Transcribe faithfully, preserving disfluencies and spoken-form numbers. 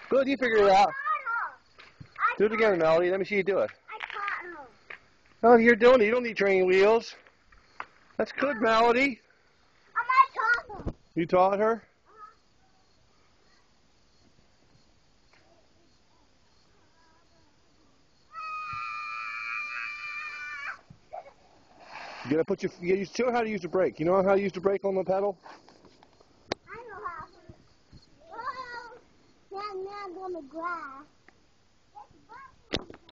Good, you figure it out. Do it again, Melody. Let me see you do it. I caught her. Oh, you're doing it. You don't need training wheels. That's good, Melody. I taught her. You taught her? You gotta put your. You gotta show her how to use the brake. You know how to use the brake on the pedal? I know how. Oh, now I'm on the grass.